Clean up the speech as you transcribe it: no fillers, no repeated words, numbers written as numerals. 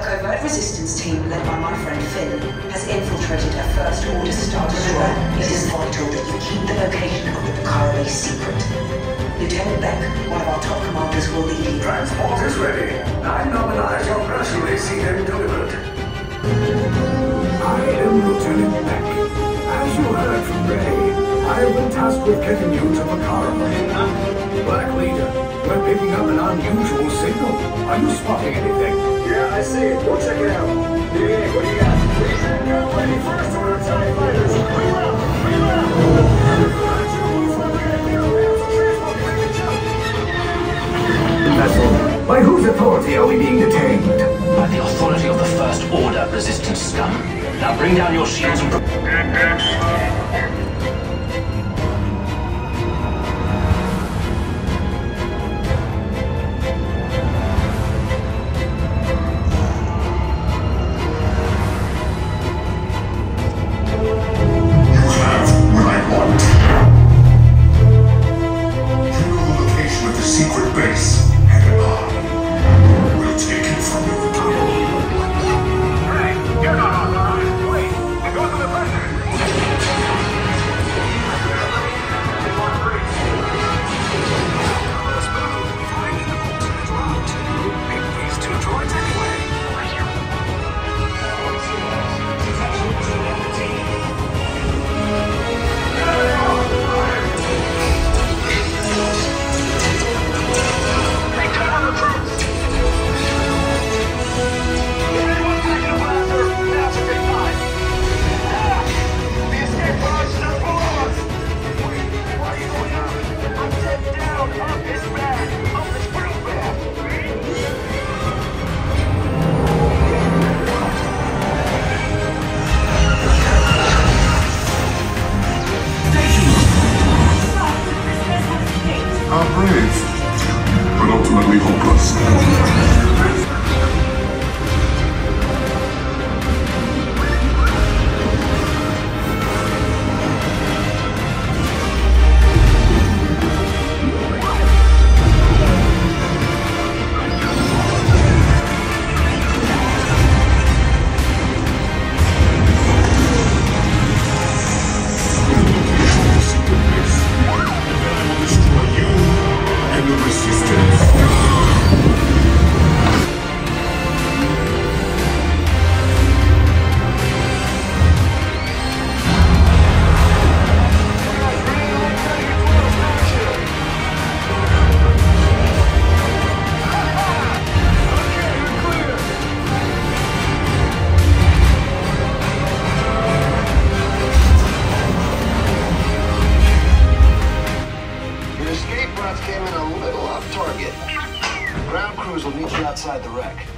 covert resistance team led by my friend Finn has infiltrated a First Order Star Destroyer. It is vital that you keep the location of the Bakara base secret. Lieutenant Beck, one of our top commanders, will lead you. Transport is ready. I nominate your press release see them delivered. I am Lieutenant Beck. As you heard from Ray, I have been tasked with getting you to Bakara. Black Leader, we're picking up an unusual signal. Are you spotting anything? Yeah, I see it. We'll check it out. DA, what do you got? Go ready. First Order TIE fighters. Clear out. Clear out. Vessel, by whose authority are we being detained? By the authority of the First Order resistance scum. Now bring down your shields and... Brave, but ultimately hopeless. Came in a little off target. Ground crews will meet you outside the wreck.